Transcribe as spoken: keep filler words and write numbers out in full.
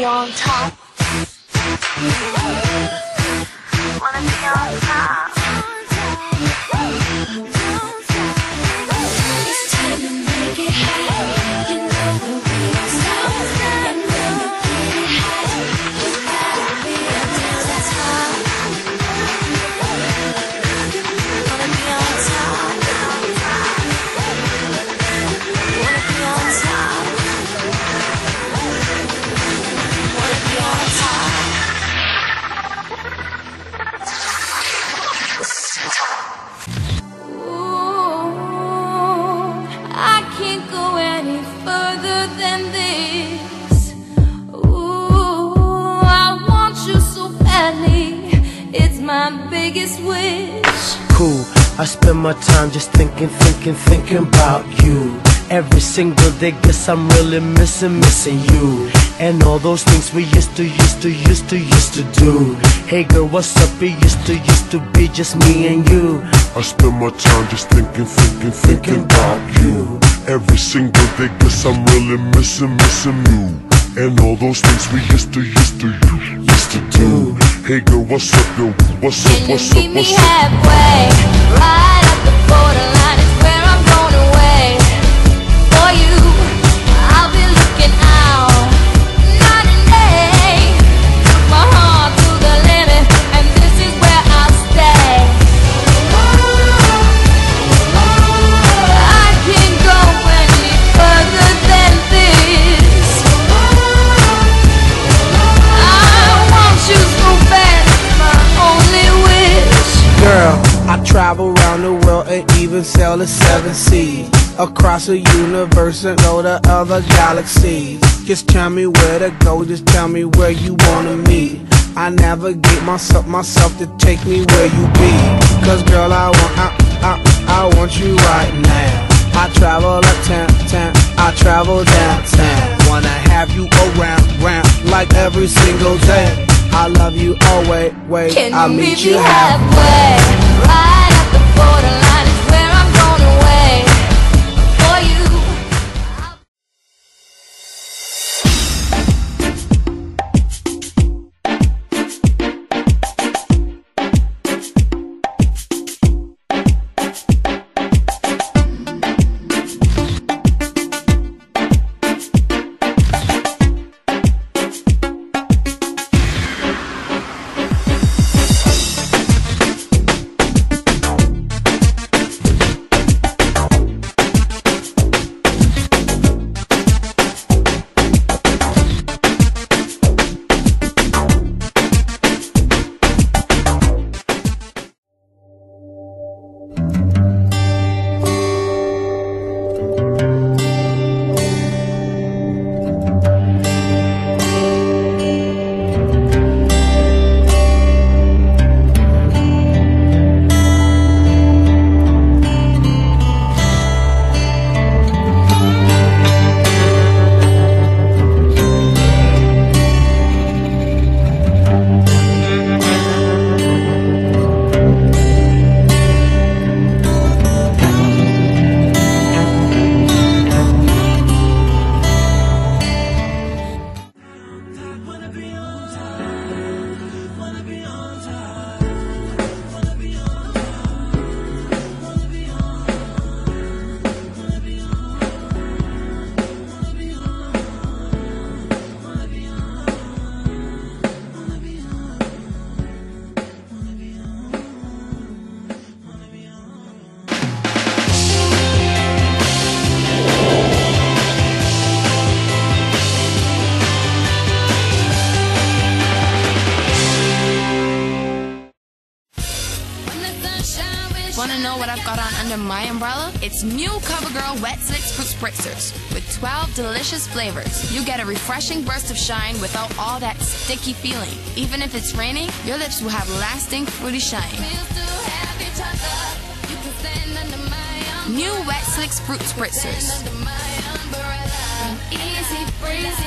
on top. Wanna be on top. It's time to make it hot. You know that we don't stop. And when we get it hot, we gotta be until the top. Wanna be on top. Wanna be on top. Wanna be on top. Than this. Ooh, I want you so badly. It's my biggest wish. Cool, I spend my time just thinking, thinking, thinking about you. Every single day, guess I'm really missing, missing you. And all those things we used to, used to, used to, used to do. Hey girl, what's up? It used to, used to be just me and you. I spend my time just thinking, thinking, thinking about you. Every single day, guess I'm really missing, missing you. And all those things we used to, used to, used to do. Hey girl, what's up, yo? What's up, what's up, what's up? Can you meet me halfway? Right at the borderline is where I'm going away. For you, I'll be looking out night and day. Took my heart to the limit, and this is where I'll stay. I can't go any further than this. I want you so bad, it's my only wish. Girl, I travel around the world and even sail the seven seas. Across the universe and go to other galaxies. Just tell me where to go, just tell me where you wanna meet. I navigate myself, myself to take me where you be. Cause girl, I want, I, I, I want you right now. I travel uptown, town, I travel downtown. Wanna have you around, round, like every single day. I love you always, wait, Can I'll you meet meet you me halfway. halfway? Right at the borderline is where I'm going away. For you. Wanna know what I've got on under my umbrella? It's new CoverGirl Wet Slicks Fruit Spritzers with twelve delicious flavors. You get a refreshing burst of shine without all that sticky feeling. Even if it's raining, your lips will have lasting fruity shine. New Wet Slicks Fruit Spritzers. Easy breezy.